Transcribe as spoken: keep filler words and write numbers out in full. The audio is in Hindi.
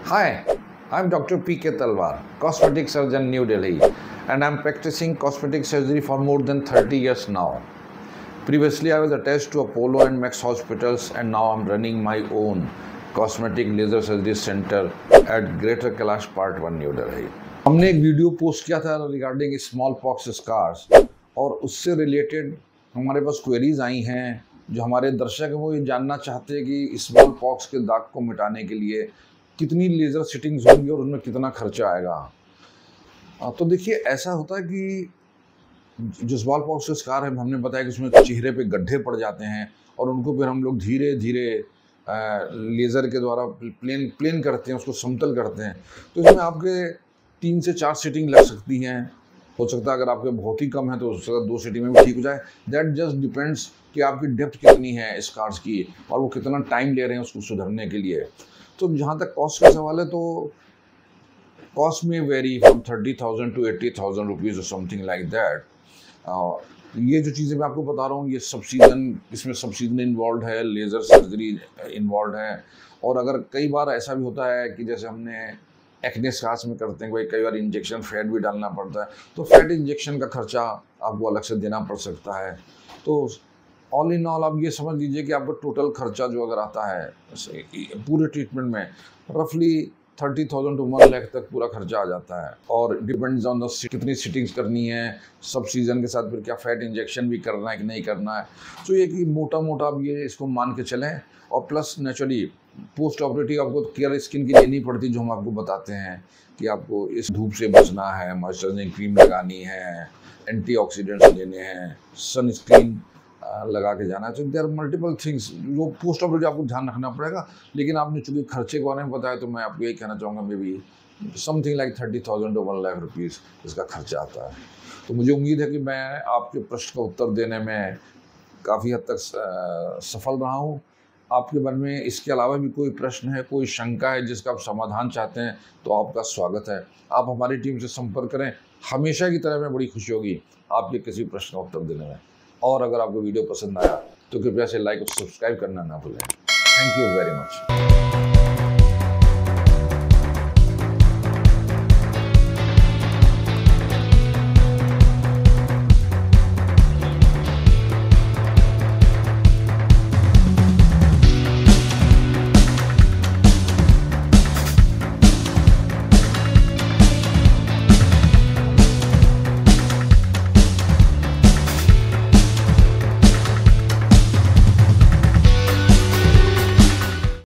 Hi, I'm Doctor P K Talwar, cosmetic surgeon, New Delhi, and I'm practicing cosmetic surgery for more than thirty years now. Previously, I was attached to Apollo and Max hospitals, and now I'm running my own cosmetic laser surgery center at Greater Kailash Part one, New Delhi. हमने एक वीडियो पोस्ट किया था रिगार्डिंग स्मॉल पॉक्स स्कार्स, और उससे रिलेटेड हमारे पास क्वेरीज आई हैं जो हमारे दर्शक हैं वो ये जानना चाहते हैं कि स्मॉल पॉक्स के दाग को मिटाने के लिए कितनी लेज़र सिटिंग्स होंगी और उसमें कितना खर्चा आएगा। तो देखिए, ऐसा होता है कि जो स्मॉल पॉक्स के स्कार है, हमने बताया कि उसमें चेहरे पे गड्ढे पड़ जाते हैं और उनको फिर हम लोग धीरे धीरे लेज़र के द्वारा प्लेन प्लेन करते हैं, उसको समतल करते हैं। तो इसमें आपके तीन से चार सीटिंग लग सकती हैं। हो सकता है अगर आपके बहुत ही कम है तो हो सकता है दो सीटिंग में भी ठीक हो जाए। दैट जस्ट डिपेंड्स कि आपकी डेप्थ कितनी है स्कार्स की और वो कितना टाइम ले रहे हैं उसको सुधरने के लिए। तो जहाँ तक कॉस्ट का सवाल है तो कॉस्ट में vary from thirty thousand to eighty thousand rupees और समथिंग लाइक दैट। ये जो चीज़ें मैं आपको बता रहा हूँ ये सब सीजन, इसमें सब सीजन इन्वॉल्व है, लेज़र सर्जरी इन्वॉल्व है। और अगर कई बार ऐसा भी होता है कि जैसे हमने एक्ने स्कार्स में करते हैं, कई बार इंजेक्शन फैट भी डालना पड़ता है, तो फैट इंजेक्शन का खर्चा आपको अलग से देना पड़ सकता है। तो ऑल इन ऑल आप ये समझ लीजिए कि आपका टोटल खर्चा जो अगर आता है पूरे ट्रीटमेंट में रफली thirty thousand to one lakh तक पूरा खर्चा आ जाता है। और डिपेंड्स ऑन द कितनी सिटिंग्स करनी है, सब सीजन के साथ फिर क्या फैट इंजेक्शन भी करना है कि नहीं करना है। तो ये कि मोटा मोटा आप ये इसको मान के चलें। और प्लस नेचुरली पोस्ट ऑपरेटिव आपको केयर स्किन की लेनी पड़ती, जो हम आपको बताते हैं कि आपको इस धूप से बचना है, मॉइस्चराइजिंग क्रीम लगानी है, एंटीऑक्सीडेंट्स लेने हैं, सनस्क्रीन लगा के जाना है। तो देयर मल्टीपल थिंग्स जो पोस्ट ऑपरेटिव आपको ध्यान रखना पड़ेगा। लेकिन आपने चूँकि खर्चे के बारे में बताया तो मैं आपको यही कहना चाहूँगा, maybe something like thirty thousand to one lakh rupees इसका खर्चा आता है। तो मुझे उम्मीद है कि मैं आपके प्रश्न का उत्तर देने में काफ़ी हद तक सफल रहा हूँ। आपके मन में इसके अलावा भी कोई प्रश्न है, कोई शंका है जिसका आप समाधान चाहते हैं तो आपका स्वागत है। आप हमारी टीम से संपर्क करें। हमेशा की तरह मैं बड़ी खुशी होगी आपके किसी प्रश्न का उत्तर देने में। और अगर आपको वीडियो पसंद आया तो कृपया से लाइक और सब्सक्राइब करना ना भूलें। Thank you very much.